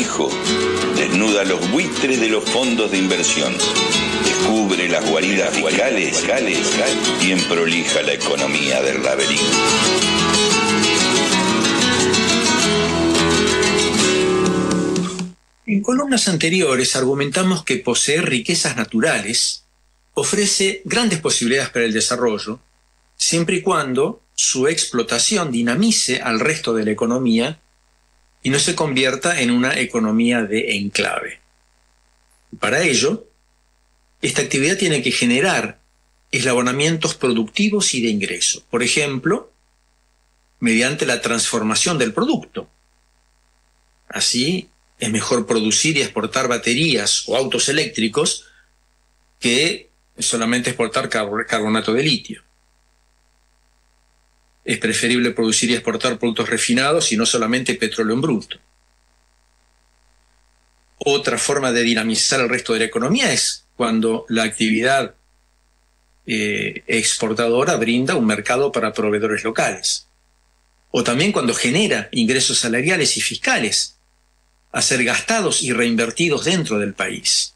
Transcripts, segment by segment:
fijo, desnuda los buitres de los fondos de inversión, descubre las guaridas fiscales y emprolija la economía del laberinto. En columnas anteriores argumentamos que poseer riquezas naturales ofrece grandes posibilidades para el desarrollo, siempre y cuando su explotación dinamice al resto de la economía y no se convierta en una economía de enclave. Para ello, esta actividad tiene que generar eslabonamientos productivos y de ingreso, por ejemplo, mediante la transformación del producto. Así, es mejor producir y exportar baterías o autos eléctricos que solamente exportar carbonato de litio. Es preferible producir y exportar productos refinados y no solamente petróleo en bruto. Otra forma de dinamizar el resto de la economía es cuando la actividad exportadora brinda un mercado para proveedores locales. O también cuando genera ingresos salariales y fiscales a ser gastados y reinvertidos dentro del país.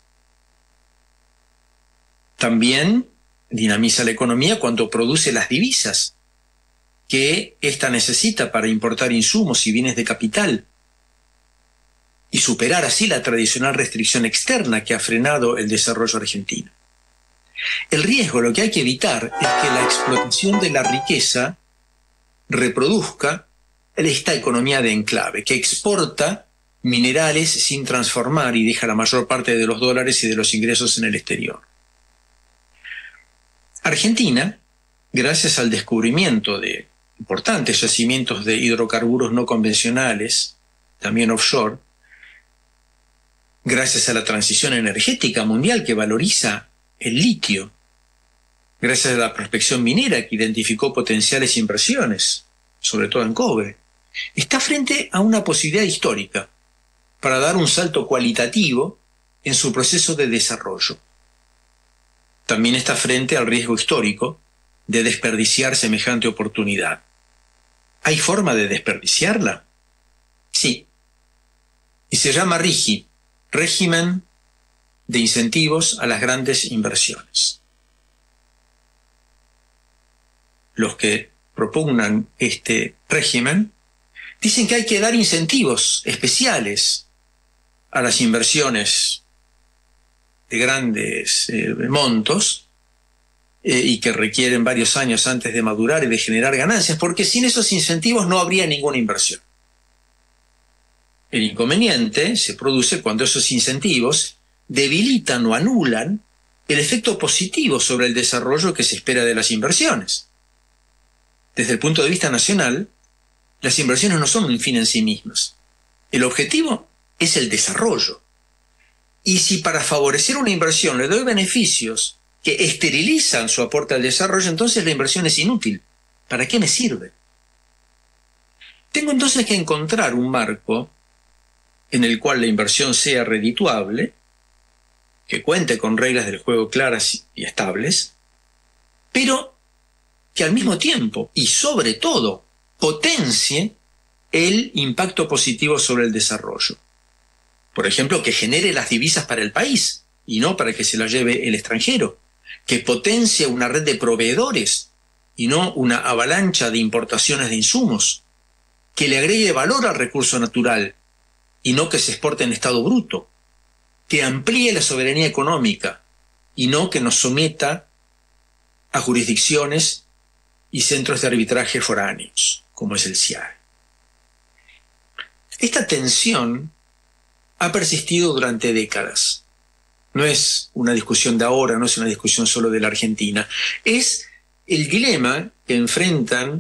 También dinamiza la economía cuando produce las divisas que ésta necesita para importar insumos y bienes de capital y superar así la tradicional restricción externa que ha frenado el desarrollo argentino. El riesgo, lo que hay que evitar, es que la explotación de la riqueza reproduzca esta economía de enclave, que exporta minerales sin transformar y deja la mayor parte de los dólares y de los ingresos en el exterior. Argentina, gracias al descubrimiento de importantes yacimientos de hidrocarburos no convencionales, también offshore, gracias a la transición energética mundial que valoriza el litio, gracias a la prospección minera que identificó potenciales inversiones, sobre todo en cobre, está frente a una posibilidad histórica para dar un salto cualitativo en su proceso de desarrollo. También está frente al riesgo histórico de desperdiciar semejante oportunidad. ¿Hay forma de desperdiciarla? Sí. Y se llama RIGI, Régimen de Incentivos a las Grandes Inversiones. Los que propugnan este régimen dicen que hay que dar incentivos especiales a las inversiones de grandes montos y que requieren varios años antes de madurar y de generar ganancias, porque sin esos incentivos no habría ninguna inversión. El inconveniente se produce cuando esos incentivos debilitan o anulan el efecto positivo sobre el desarrollo que se espera de las inversiones. Desde el punto de vista nacional, las inversiones no son un fin en sí mismas. El objetivo es el desarrollo. Y si para favorecer una inversión le doy beneficios que esterilizan su aporte al desarrollo, entonces la inversión es inútil. ¿Para qué me sirve? Tengo entonces que encontrar un marco en el cual la inversión sea redituable, que cuente con reglas del juego claras y estables, pero que al mismo tiempo y sobre todo potencie el impacto positivo sobre el desarrollo. Por ejemplo, que genere las divisas para el país y no para que se las lleve el extranjero, que potencie una red de proveedores y no una avalancha de importaciones de insumos, que le agregue valor al recurso natural y no que se exporte en estado bruto, que amplíe la soberanía económica y no que nos someta a jurisdicciones y centros de arbitraje foráneos, como es el CIAE. Esta tensión ha persistido durante décadas. No es una discusión de ahora, no es una discusión solo de la Argentina. Es el dilema que enfrentan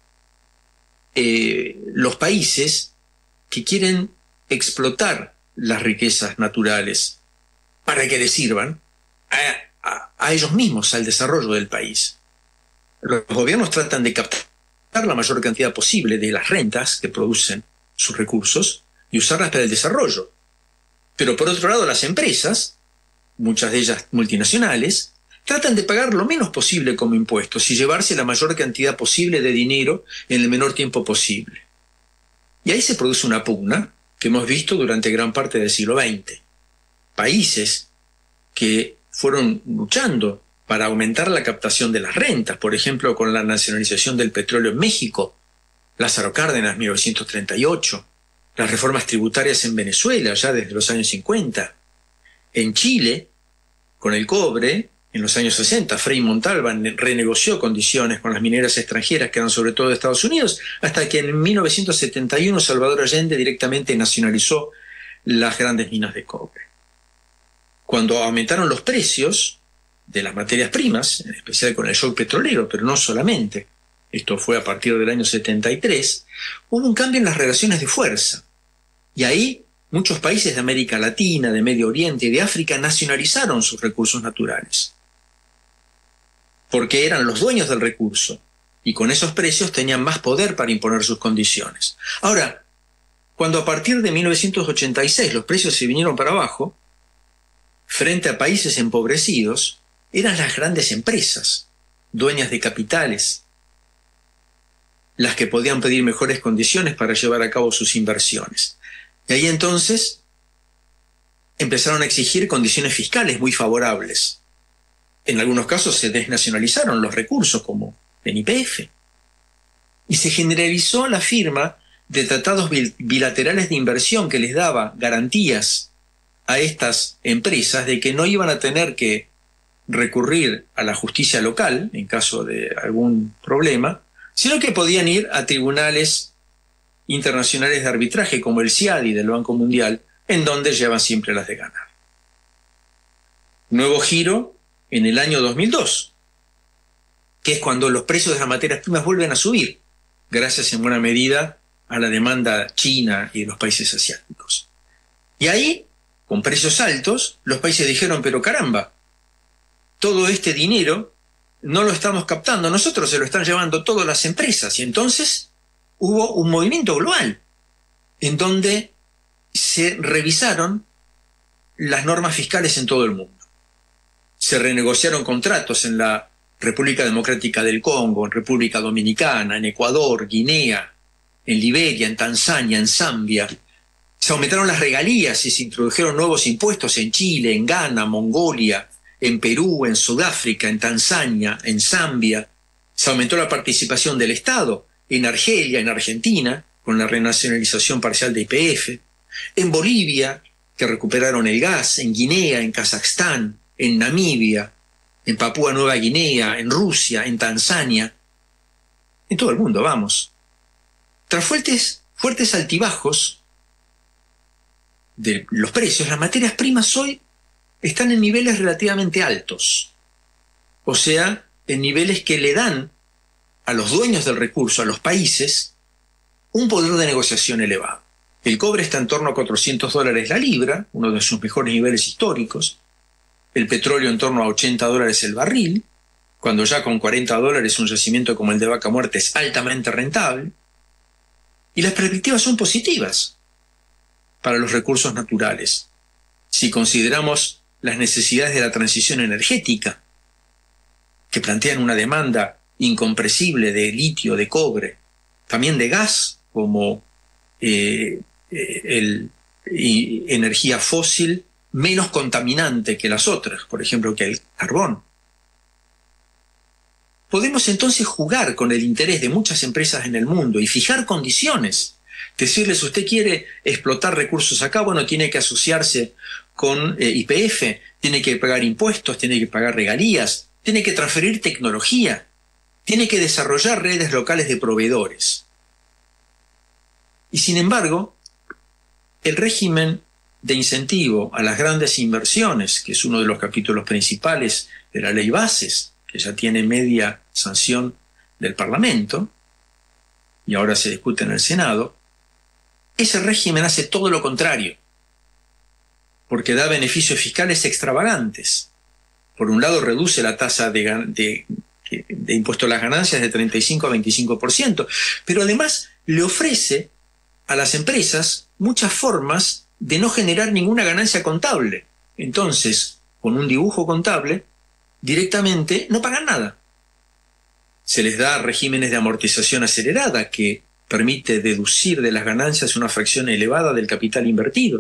los países que quieren explotar las riquezas naturales para que les sirvan a ellos mismos, al desarrollo del país. Los gobiernos tratan de captar la mayor cantidad posible de las rentas que producen sus recursos y usarlas para el desarrollo. Pero por otro lado, las empresas, muchas de ellas multinacionales, tratan de pagar lo menos posible como impuestos y llevarse la mayor cantidad posible de dinero en el menor tiempo posible. Y ahí se produce una pugna que hemos visto durante gran parte del siglo XX. Países que fueron luchando para aumentar la captación de las rentas, por ejemplo, con la nacionalización del petróleo en México, Lázaro Cárdenas, 1938, las reformas tributarias en Venezuela, ya desde los años 50, en Chile, con el cobre, en los años 60, Frei Montalva renegoció condiciones con las mineras extranjeras, que eran sobre todo de Estados Unidos, hasta que en 1971 Salvador Allende directamente nacionalizó las grandes minas de cobre. Cuando aumentaron los precios de las materias primas, en especial con el shock petrolero, pero no solamente, esto fue a partir del año 73, hubo un cambio en las relaciones de fuerza. Y ahí muchos países de América Latina, de Medio Oriente y de África nacionalizaron sus recursos naturales, porque eran los dueños del recurso y con esos precios tenían más poder para imponer sus condiciones. Ahora, cuando a partir de 1986 los precios se vinieron para abajo, frente a países empobrecidos, eran las grandes empresas, dueñas de capitales, las que podían pedir mejores condiciones para llevar a cabo sus inversiones. Y ahí entonces empezaron a exigir condiciones fiscales muy favorables. En algunos casos se desnacionalizaron los recursos, como en YPF. Y se generalizó la firma de tratados bilaterales de inversión que les daba garantías a estas empresas de que no iban a tener que recurrir a la justicia local en caso de algún problema, sino que podían ir a tribunales internacionales de arbitraje como el CIADI del Banco Mundial, en donde llevan siempre las de ganar. Nuevo giro en el año 2002, que es cuando los precios de las materias primas vuelven a subir, gracias en buena medida a la demanda china y de los países asiáticos. Y ahí, con precios altos, los países dijeron, pero caramba, todo este dinero no lo estamos captando nosotros, se lo están llevando todas las empresas. Y entonces hubo un movimiento global en donde se revisaron las normas fiscales en todo el mundo. Se renegociaron contratos en la República Democrática del Congo, en República Dominicana, en Ecuador, Guinea, en Liberia, en Tanzania, en Zambia. Se aumentaron las regalías y se introdujeron nuevos impuestos en Chile, en Ghana, Mongolia, en Perú, en Sudáfrica, en Tanzania, en Zambia. Se aumentó la participación del Estado en Argelia, en Argentina, con la renacionalización parcial de YPF, en Bolivia, que recuperaron el gas, en Guinea, en Kazajstán, en Namibia, en Papúa Nueva Guinea, en Rusia, en Tanzania, en todo el mundo, vamos. Tras fuertes altibajos de los precios, las materias primas hoy están en niveles relativamente altos, o sea, en niveles que le dan a los dueños del recurso, a los países, un poder de negociación elevado. El cobre está en torno a $400 la libra, uno de sus mejores niveles históricos. El petróleo en torno a $80 el barril, cuando ya con $40 un yacimiento como el de Vaca Muerta es altamente rentable. Y las perspectivas son positivas para los recursos naturales. Si consideramos las necesidades de la transición energética, que plantean una demanda incomprensible de litio, de cobre, también de gas, como energía fósil menos contaminante que las otras, por ejemplo, que el carbón. Podemos entonces jugar con el interés de muchas empresas en el mundo y fijar condiciones. Decirles, usted quiere explotar recursos acá, bueno, tiene que asociarse con YPF, tiene que pagar impuestos, tiene que pagar regalías, tiene que transferir tecnología, tiene que desarrollar redes locales de proveedores. Y sin embargo, el régimen de incentivo a las grandes inversiones, que es uno de los capítulos principales de la Ley Bases, que ya tiene media sanción del Parlamento, y ahora se discute en el Senado, ese régimen hace todo lo contrario, porque da beneficios fiscales extravagantes. Por un lado, reduce la tasa de impuesto a las ganancias de 35 a 25%, pero además le ofrece a las empresas muchas formas de no generar ninguna ganancia contable. Entonces, con un dibujo contable, directamente no pagan nada. Se les da regímenes de amortización acelerada que permite deducir de las ganancias una fracción elevada del capital invertido.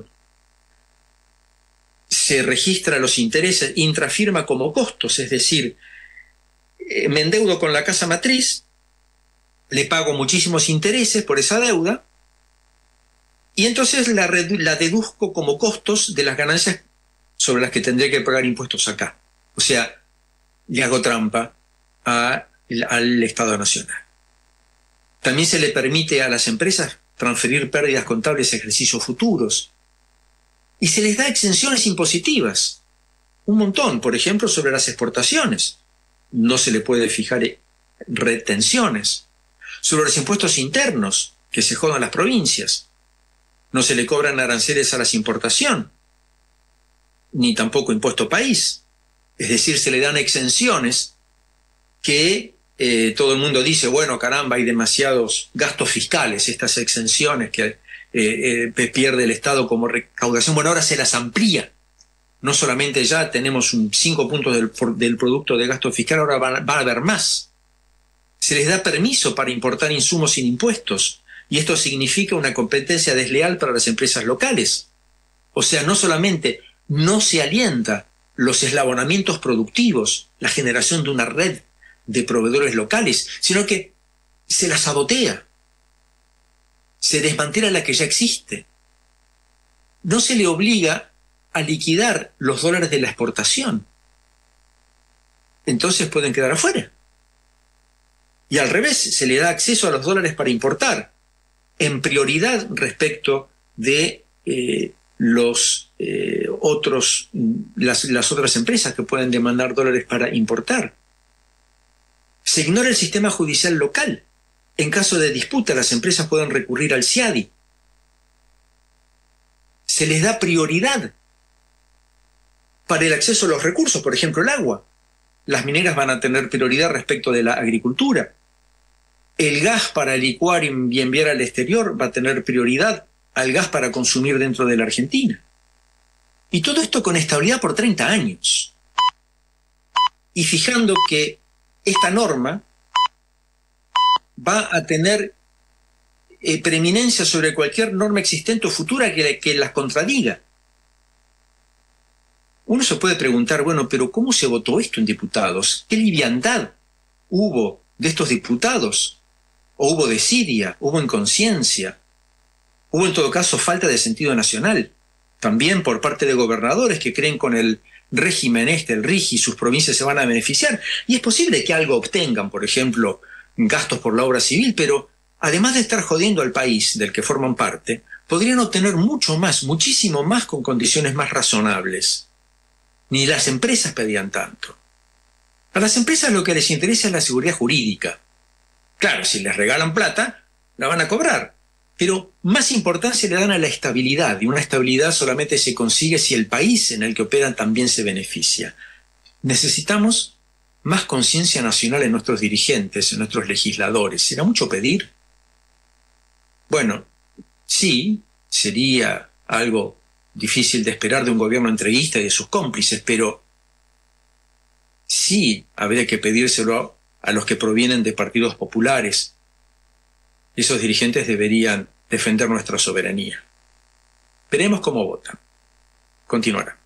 Se registra los intereses intrafirma como costos, es decir, me endeudo con la casa matriz, le pago muchísimos intereses por esa deuda, y entonces la deduzco como costos de las ganancias sobre las que tendré que pagar impuestos acá. O sea, le hago trampa al Estado Nacional. También se le permite a las empresas transferir pérdidas contables a ejercicios futuros. Y se les da exenciones impositivas. Un montón, por ejemplo, sobre las exportaciones. No se le puede fijar retenciones. Sobre los impuestos internos, que se jodan las provincias. No se le cobran aranceles a la importación, ni tampoco impuesto país. Es decir, se le dan exenciones que todo el mundo dice, bueno, caramba, hay demasiados gastos fiscales, estas exenciones que pierde el Estado como recaudación. Bueno, ahora se las amplía. No solamente ya tenemos 5 puntos del producto de gasto fiscal, ahora va a haber más. Se les da permiso para importar insumos sin impuestos, y esto significa una competencia desleal para las empresas locales. O sea, no solamente no se alienta los eslabonamientos productivos, la generación de una red de proveedores locales, sino que se las sabotea, se desmantela la que ya existe. No se le obliga a liquidar los dólares de la exportación. Entonces pueden quedar afuera. Y al revés, se le da acceso a los dólares para importar, en prioridad respecto de las otras empresas que pueden demandar dólares para importar. Se ignora el sistema judicial local. En caso de disputa, las empresas pueden recurrir al CIADI. Se les da prioridad para el acceso a los recursos, por ejemplo, el agua. Las mineras van a tener prioridad respecto de la agricultura. El gas para licuar y enviar al exterior va a tener prioridad al gas para consumir dentro de la Argentina. Y todo esto con estabilidad por 30 años. Y fijando que esta norma va a tener preeminencia sobre cualquier norma existente o futura que las contradiga. Uno se puede preguntar, bueno, pero ¿cómo se votó esto en diputados? ¿Qué liviandad hubo de estos diputados? ¿O hubo desidia? ¿Hubo inconsciencia? ¿Hubo en todo caso falta de sentido nacional? También por parte de gobernadores que creen con el régimen el RIGI, sus provincias se van a beneficiar. Y es posible que algo obtengan, por ejemplo, gastos por la obra civil, pero además de estar jodiendo al país del que forman parte, podrían obtener mucho más, muchísimo más con condiciones más razonables. Ni las empresas pedían tanto. A las empresas lo que les interesa es la seguridad jurídica. Claro, si les regalan plata, la van a cobrar. Pero más importancia le dan a la estabilidad, y una estabilidad solamente se consigue si el país en el que operan también se beneficia. Necesitamos más conciencia nacional en nuestros dirigentes, en nuestros legisladores. ¿Será mucho pedir? Bueno, sí, sería algo difícil de esperar de un gobierno entreguista y de sus cómplices, pero sí habría que pedírselo a los que provienen de partidos populares. Esos dirigentes deberían defender nuestra soberanía. Veremos cómo votan. Continuará.